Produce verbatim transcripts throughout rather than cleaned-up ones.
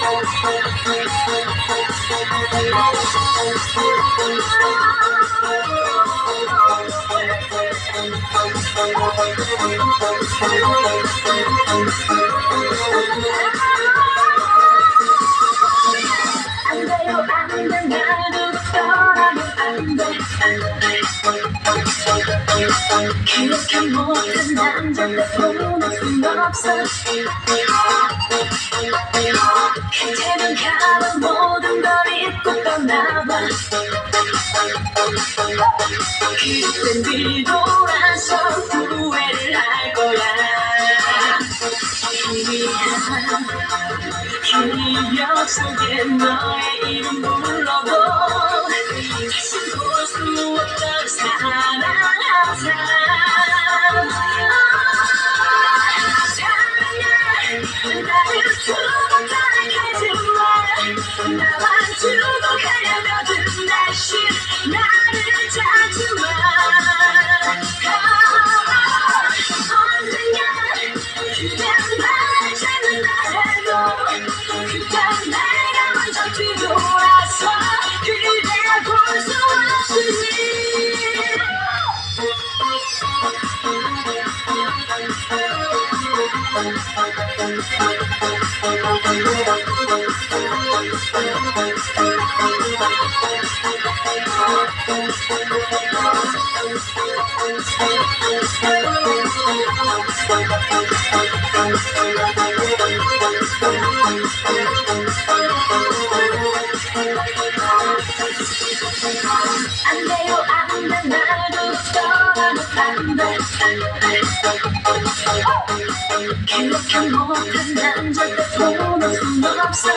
안 돼요 안돼 나도 떠나면 안돼 기억해 못한 남자를 보낼 순 없어 그때는 가면 모든 걸 잊고 떠나봐 그땐 뒤돌아서 후회를 할 거야 희미한 기억 속에 너의 이름 불러도 다시 볼 수 없던 사랑한 사람 사랑해 나를 두고 떠나가지마 나만 두고 가려거든 다시 나를 찾지마 언젠가 그댄 나를 찾는다 해도 그땐 내가 먼저 뒤돌아서 그댈 볼 수 없으니 안 돼요 안돼 나도 떠나면 안돼 기억해 못한 남자들 보낼 순 없어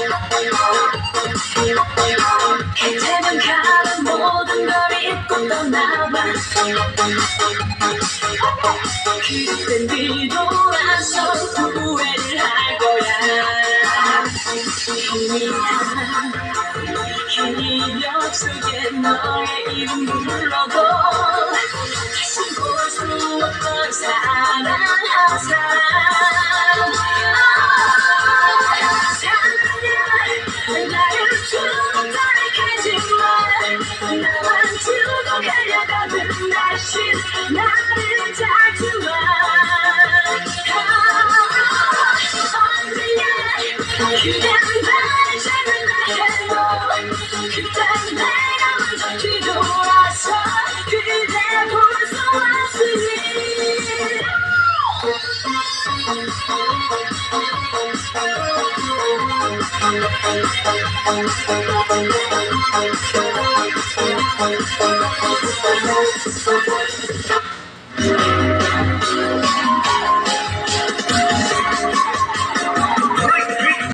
그때는 가는 모든 걸 잊고 떠나봐 그땐 뒤돌아서 후회를 할 거야 희미한 기억 속에 너의 이름 불러도 다시 볼 수 없던 사랑한 사람 사랑해 나를 두고 떠나가지마 나만 두고 가려거든 다시 나를 찾지마 언제야 그댄 나를 찾는다 해도 그땐 내가 먼저 뒤돌아서 그댈 볼 수 없으니